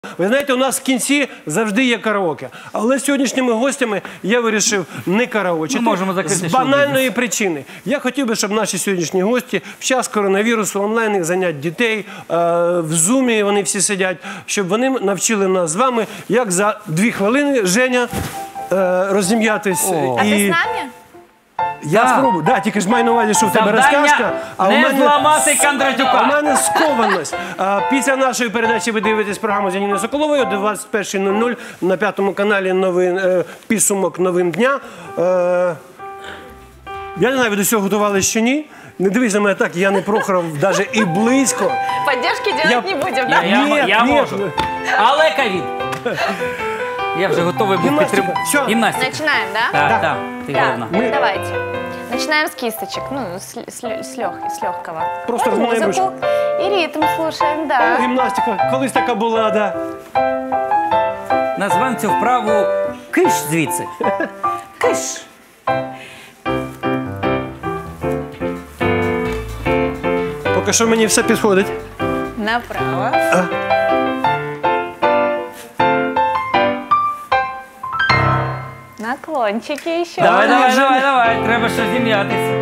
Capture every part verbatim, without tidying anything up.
Ви знаєте, у нас в кінці завжди є караоке. Але з сьогоднішніми гостями я вирішив не караочити. З банальної причини. Я хотів би, щоб наші сьогоднішні гості в час коронавірусу, онлайнних занять дітей, в Зумі вони всі сидять, щоб вони навчили нас з вами, як за дві хвилини, Женя, розім'ятись. А ти з нами? Я спробую. Так, тільки ж маю на увазі, що в тебе розказка. Не зламати Кондратюка. А у мене скованість. Після нашої передачі ви дивитесь програму з Яніною Соколовою о двадцять першій нуль нуль на п'ятому каналі підсумок новин дня. Я не знаю, ви до цього готувалися чи ні. Не дивись на мене так, я не Прохоров навіть і близько. Поддержки делать не будем, да? Я можу. Але ковід. Я вже готовий був підтримати. Гимнастика. Начинаем, да? Так, так, ти головна. Давайте. Начинаем с кисточек, ну, с, с, с, лег, с легкого. Просто разминаем ручку. И ритм слушаем, да. Гімнастика, колись така була, да. Назвемо цю вправу «Киш звідси». Киш. Поки що мені все підходить. Направо. А? Наклончики еще. Давай, давай, давай, давай. Треба щось зім'ятися.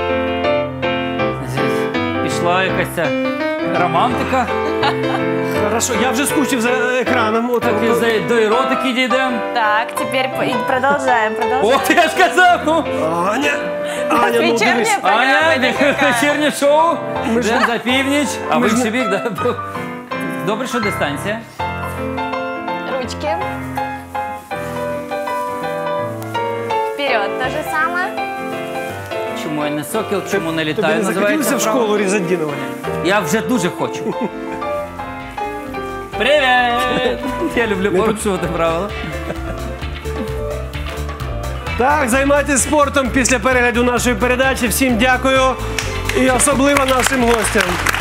Пішла якась ця романтика. Хорошо, я вже скучив за екраном. Так і до еротики дійдемо. Так, теперь продолжаем, продолжаем. От я ж казав, ну. Аня, Аня, ну дивись. Аня, вечірнє шоу. Ден за північ. А ви ще бік, да? Добре, що дистанція. Ручки. Вперед, то же самое. Чому я не сокіл, чому не Тобі літаю, не захотілося в школу Різандінова? Я вже дуже хочу. Привіт! Я люблю порушувати правила. Так, займайтесь спортом після перегляду нашої передачі. Всім дякую і особливо нашим гостям.